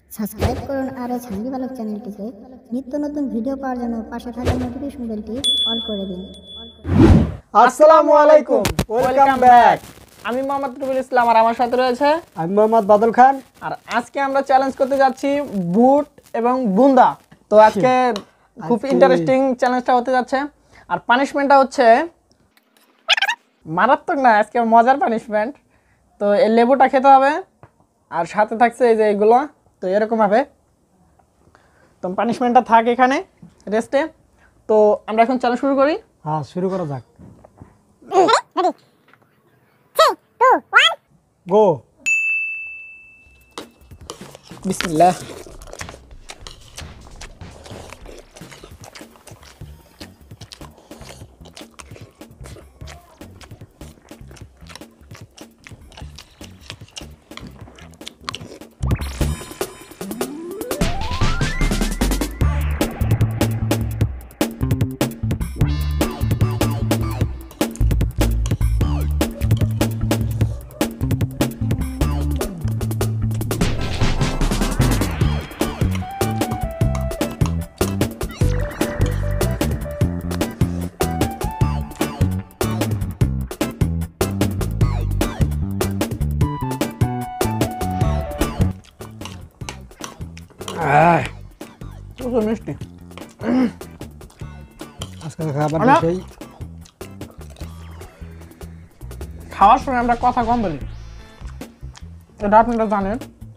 Subscribe করুন আর এই ছান্দি বালক চ্যানেলটিকে নিত্য নতুন ভিডিও পাওয়ার জন্য পাশে থাকা নোটিফিকেশন বেলটি অল করে দিন। আসসালামু আলাইকুম, ওয়েলকাম ব্যাক। আমি মোহাম্মদ রুবেল ইসলাম আর আমার সাথে রয়েছে আমি মোহাম্মদ বাদল খান। আর আজকে আমরা চ্যালেঞ্জ করতে যাচ্ছি বুট এবং বুন্দা। তো আজকে খুব ইন্টারেস্টিং চ্যালেঞ্জটা হতে যাচ্ছে। আর পানিশমেন্টটা হচ্ছে মারাত্মক না, আজকে মজার পানিশমেন্ট। তো এই লেবুটা খেতে হবে আর সাথে থাকছে এই যে এগুলো। তো এরকম হবে, তো পানিশমেন্টটা থাক এখানে রেস্টে। তো আমরা এখন চ্যালেঞ্জ শুরু করি। হ্যাঁ, শুরু করা যাক। গো। বিসমিল্লাহ। প্রচুর মিষ্টি। আজকে খাবার সেই খাওয়ার সময় আমরা কথা কম বলি, এটা আপনারা জানেন।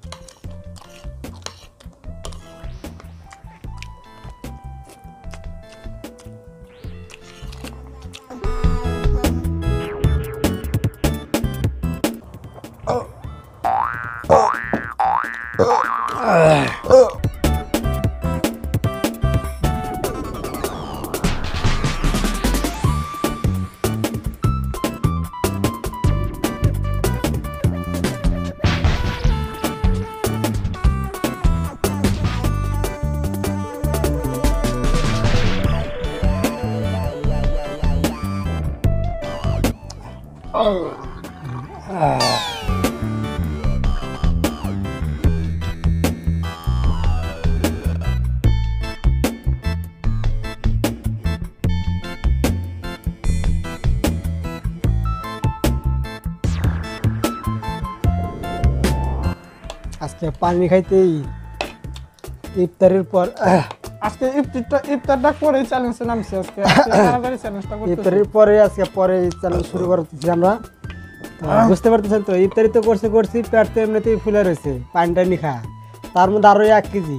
আজকে পানি খাইতেই ইফতারের পর আজকে ইফতারটা করে চ্যালেঞ্জে নামছি। আজকে তাড়াতাড়ি চ্যালেঞ্জটা করতেছি। ইফতারের পরে আজকে পরে চ্যালেঞ্জ শুরু করতেছি আমরা। বুঝতে পারতেছেন তো, ইফতারি তো করছি পেট তো এমনিতেই ফুলে রয়েছে, পানি টানি খা, তার মধ্যে আরো 1 কেজি।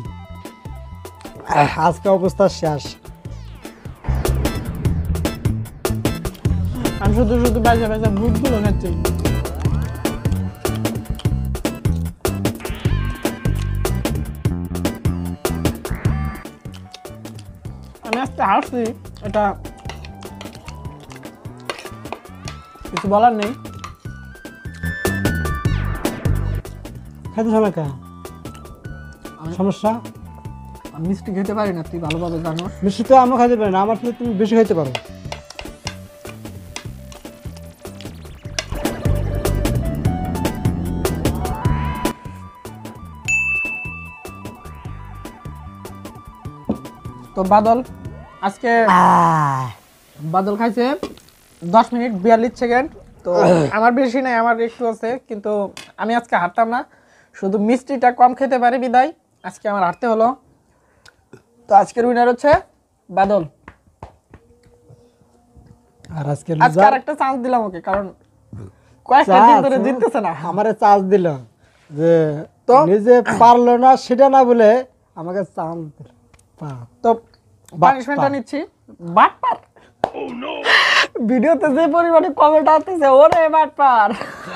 আজকে অবস্থা শেষ। আমি শুধু বাজে বাজে বুটগুলো খাচ্ছি। আমি আজকে হাসছি, এটা কিছু বলার নেই। খাইতে সমস্যা সমস্যা আমি মিষ্টি খেতে পারি না, তুই ভালোভাবে জানো। মিষ্টি তো আমরা খাইতে পারি না, আমার থেকে তুমি বেশি খাইতে পারো। তো বাদল আজকে বাদল খাইছে 10 মিনিট 42 সেকেন্ড। তো আমার বেশি নাই, আমার একটু আছে, কিন্তু আমি আজকে হারতাম না, শুধু মিষ্টিটা কম খেতে পারি বিদায় আজকে আমার হারতে হলো। তো আজকের উইনার হচ্ছে বাদল। আর আজকে আরেকটা চান্স দিলাম ওকে, কারণ কয়েকটা দিন ধরে জিততেছে না। আমারে চান্স দিল যে তো নিজে পারলো না সেটা না বলে আমাকে চান্স দিল। তো পানিশমেন্টটা নিচ্ছি। বাটপার ভিডিওতে যে পরিমাণে কমেন্ট আসতেছে, ওরে বাটপার।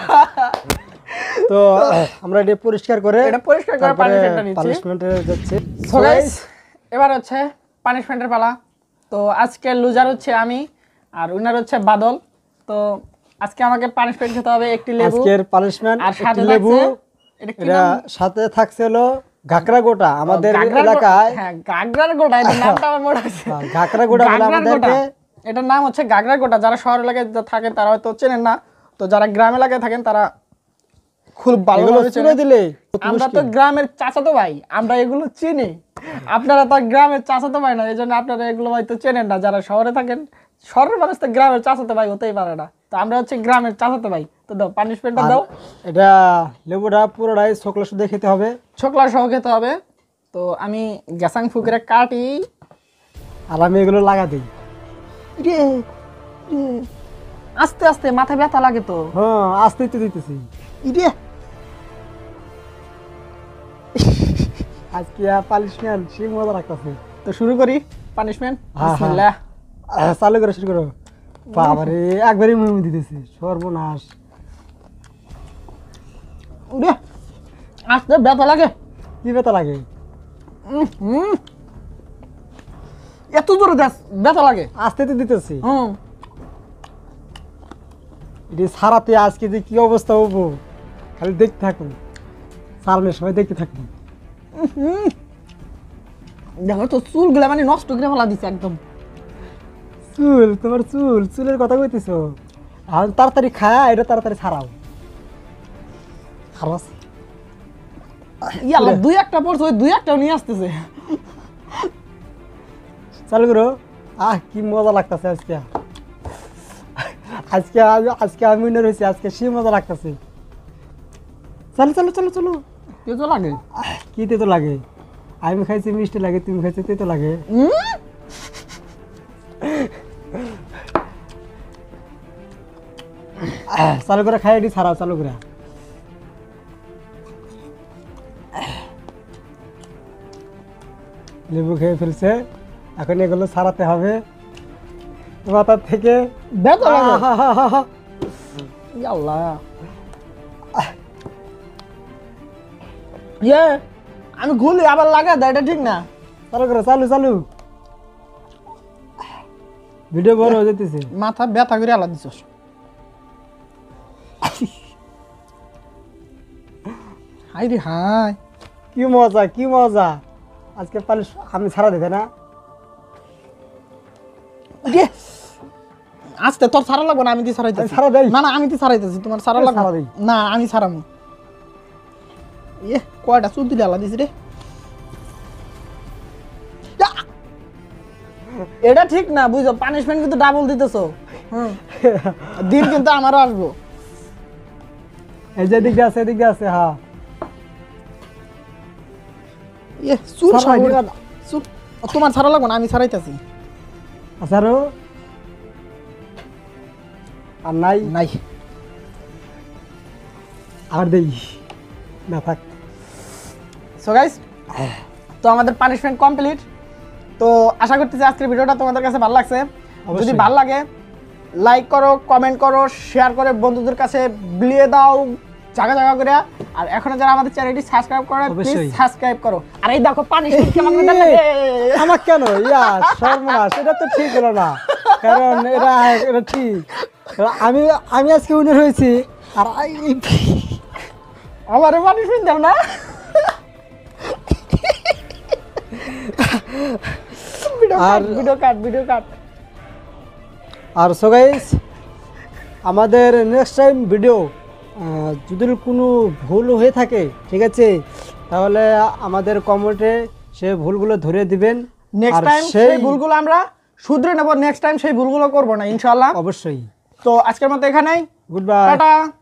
তো আমরা এটা পরিষ্কার করে পানিশমেন্টটা নিচ্ছি। পানিশমেন্টে যাচ্ছে। সো গাইস, এবার হচ্ছে পানিশমেন্টের পালা। তো আজকে লুজার হচ্ছে আমি আর উইনার হচ্ছে বাদল। তো আজকে আমাকে পানিশমেন্ট খেতে হবে একটি লেবু। আজকের পানিশমেন্ট আর সাথে লেবু, এটা সাথে থাকছে হলো ঘাকরা গোটা। আমাদের এলাকায় হ্যাঁ গাগরার গোটা, এর নামটা আমার মনে আছে। ঘাকরা গোটা বলে আমাদেরকে এটার নাম হচ্ছে গাগরা গোটা। যারা শহর এলাকায় থাকেন তারা হয়তো চেনেন না, তো যারা গ্রাম এলাকায় থাকেন তারা খুব ভালো এগুলো চুলে দিলে আমরা তো গ্রামের চাচাতো ভাই, আমরা এগুলো চিনি। আপনারা তো গ্রামের চাচাতো ভাই না, এই জন্য আপনারা এগুলো হয়তো চেনেন না। যারা শহরে থাকেন, শহরের মানুষ তো গ্রামের চাচাতো ভাই হতেই পারে না। তো আমরা হচ্ছে গ্রামের চাচাতো ভাই। তো দাও পানিশমেন্টটা দাও। এটা লেবুটা পুরোটাই ছোকলা শুদ্ধ খেতে হবে, ছোকলা সহ খেতে হবে। তো আমি গ্যাসাং ফুকেরে কাটি। আর আমি এগুলো লাগা দিই। রে রে, আস্তে আস্তে মাথায় ব্যথা লাগে তো। হ্যাঁ আস্তেই তো দিতেছি। ইরে আজকে পালিশমেন্ট সে মজা রাখতেছে। তো শুরু করি পানিশমেন্ট। হ্যাঁ, হ্যাঁ। বিসমিল্লাহ। চালু করে শুরু করো। বাবারে একবারই মুখ দিতেছে, সর্বনাশ। উরে আস্তে ব্যথা লাগে। কি ব্যথা লাগে? হুম, এত জোরে ব্যথা লাগে। আস্তে তো দিতেছি। হুম, এটি সারাতে আজকে যে কি অবস্থা হবো খালি দেখতে থাকুন, সারানোর সময় দেখতে থাকুন। দেখো তো চুলগুলা মানে নষ্ট করে ফেলা দিচ্ছে একদম। চুল, তোমার চুলের কথা কইতেছো? আর তাড়াতাড়ি খায়া এটা তাড়াতাড়ি ছাড়াও। খারাপ ইয়াল্লা দুই একটা পড়ছে, ওই দুই একটাও নিয়ে আসতেছে। চালু করো। কি মজা লাগতেছে আজকে। আজকে আমি উইনার হয়েছি, আজকে সে মজা লাগতেছে। চলো চলো চলো চলো। তেতো লাগে। কি তেতো লাগে? আমি খাইছি মিষ্টি লাগে, তুমি খাইছো তেতো লাগে। চালু করে খাই এটি ছাড়াও, চালু করে। লেবু খেয়ে ফেলছে, এখন এগুলো ছাড়াতে হবে মাথার থেকে। ব্যথা লাগে। ইয়াল্লা ইয়ে, আমি গুলি আবার লাগা দেয়, এটা ঠিক না। চালু করো, চালু চালু। ভিডিও বড় হয়ে যেতেছে। মাথা ব্যথা করে আলাদা দিচ্ছ। হাই রে হাই, কি মজা কি মজা। আজকে পালে আমি ছাড়া দেবে না। ইয়ে, আস্তে তোর সারা লাগবে না, আমি দি ছাড়াইতেছি। ছাড়া দেই। না না আমি দি ছাড়াইতেছি, তোমার সারা লাগবে ছাড়া দেই। না, আমি ছাড়ামু। ইয়ে কয়টা চুল দিলে আলাদা দিছি রে। ইয়া! এটা ঠিক না, বুঝছো? পানিশমেন্ট কিন্তু ডাবল দিতেছো। দিন কিন্তু আমারও আসবো। এই যে দিক দিয়ে আছে, এদিক দিয়ে আছে। হ্যাঁ ইয়ে চুল ছাড়া সব- দিবা না। চুল তোমার ছাড়া লাগবে না, আমি ছাড়াইতেছি। আচ্ছা আরো আর নাই নাই আর দেই না থাক। সো গাইস, তো আমাদের পানিশমেন্ট কমপ্লিট। তো আশা করতেছি আজকের ভিডিওটা তোমাদের কাছে ভালো লাগছে। যদি অবশ্যই। ভালো লাগে লাইক করো, কমেন্ট করো, শেয়ার করে বন্ধুদের কাছে বিলিয়ে দাও জায়গা জায়গা করে। আর এখনো যারা আমাদের চ্যানেলটি সাবস্ক্রাইব করে প্লিজ অবশ্যই। সাবস্ক্রাইব করো। আর এই দেখো পানিশমেন্ট কেমন করে দেয়। আমার কেন সর্বনাশ, এটা তো ঠিক হলো না। কারণ এটা ঠিক। আমি আমি আজকে উইনার হয়েছি আর আমার পানিশমেন্ট দাও না। Video cut. আর সো গাইস, আমাদের নেক্সট টাইম ভিডিও যদি কোনো ভুল হয়ে থাকে, ঠিক আছে, তাহলে আমাদের কমেন্টে সে ভুলগুলো ধরে দিবেন। নেক্সট আর টাইম সেই ভুলগুলো আমরা শুধরে নেব। নেক্সট টাইম সেই ভুলগুলো করব না ইনশাআল্লাহ। অবশ্যই। তো আজকের মতো এখানেই, গুড বাই। টাটা।